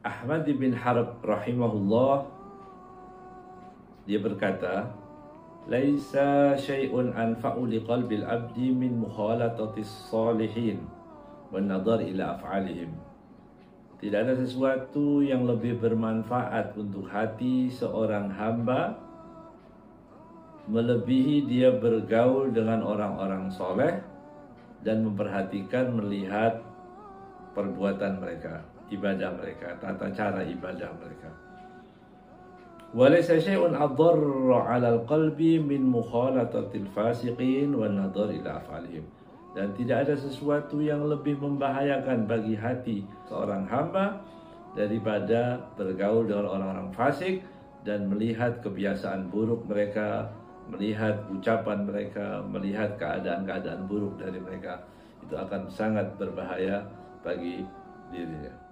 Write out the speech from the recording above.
Ahmad bin Harb rahimahullah, dia berkata, laisa syai'un anfa'u liqalbil abdi min mukhalatatis salihin wan nadhar ila af'alihim. Tidak ada sesuatu yang lebih bermanfaat untuk hati seorang hamba melebihi dia bergaul dengan orang-orang soleh dan memperhatikan, melihat perbuatan mereka, ibadah mereka, tata cara ibadah mereka. Walaysa syai'un adarra 'alal qalbi min mukhalatatil fasiqin wan nadhar ila af'alihim. Dan tidak ada sesuatu yang lebih membahayakan bagi hati seorang hamba daripada bergaul dengan orang-orang fasik dan melihat kebiasaan buruk mereka, melihat ucapan mereka, melihat keadaan-keadaan buruk dari mereka. Itu akan sangat berbahaya bagi dirinya.